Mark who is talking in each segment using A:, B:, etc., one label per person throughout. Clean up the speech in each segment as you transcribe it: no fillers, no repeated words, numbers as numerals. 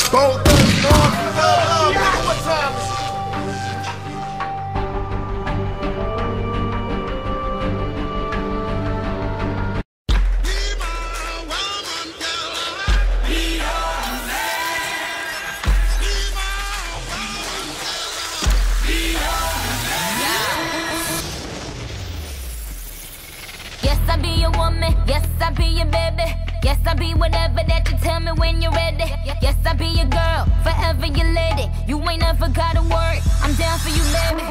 A: Gold Dust, North, nigga, what time is it?
B: Yes, I be your woman. Yes, I be your baby. Yes, I be whatever that you tell me when you're ready. Yes, I be your girl, forever your lady. You ain't never gotta worry, I'm down for you, baby.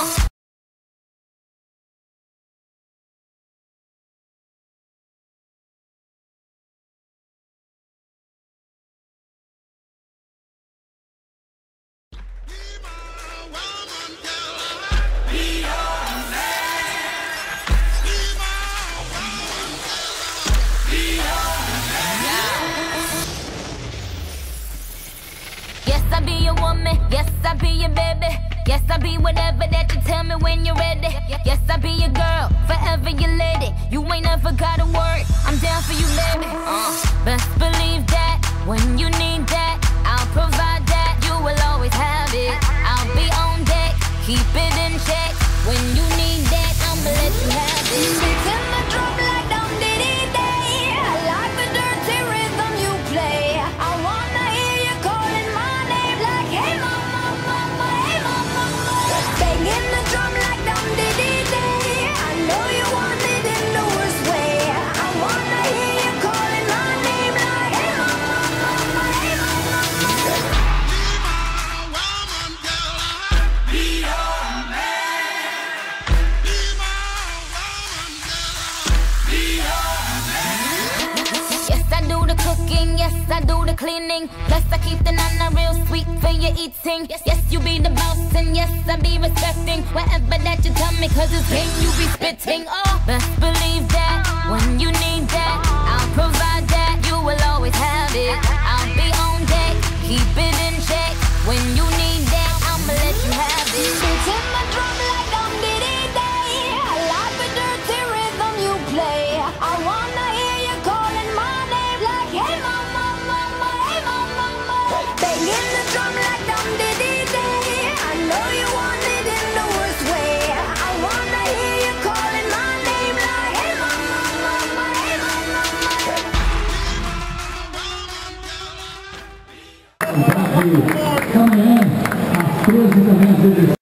B: Yes, I be your woman. Yes, I be your baby. Yes, I be whatever that you tell me when you're ready. Yes, I be your girl, forever your lady. You ain't never gotta worry, I'm down for you, baby. Best believe that when you need that, I'll provide that. You will always have it. I'll be on deck, keep it in check. When you need that, I'ma let you have it.
C: Beating the drum like dum diddy day. I like the dirty rhythm you play. I wanna hear you calling my name like, hey mama, mama, hey mama, mama. Banging the drum like dum diddy day. I know you want it in the worst way. I wanna hear you calling my name like, hey mama, mama, hey mama, mama.
B: Yes, I do the cooking, yes, I do the cleaning. Plus, I keep the nana real sweet for your eating. Yes, you be the boss, and yes, I be respecting whatever that you tell me, cause it's game you be spitting. Oh, best believe that when you need that, I'll provide that. You will always have it. I'll be on deck, keep it in check. When you need that, I'ma let you have it.
C: Beating the drum like dum diddy day. I like the dirty rhythm you play. I wanna hear you calling my name like, hey mama, mama, hey mama, mama. Banging the drum like dum diddy day. I know you want it in the worst way. I wanna hear you calling my name like, hey mama, mama, hey mama, mama.
D: Coming in às 13h16.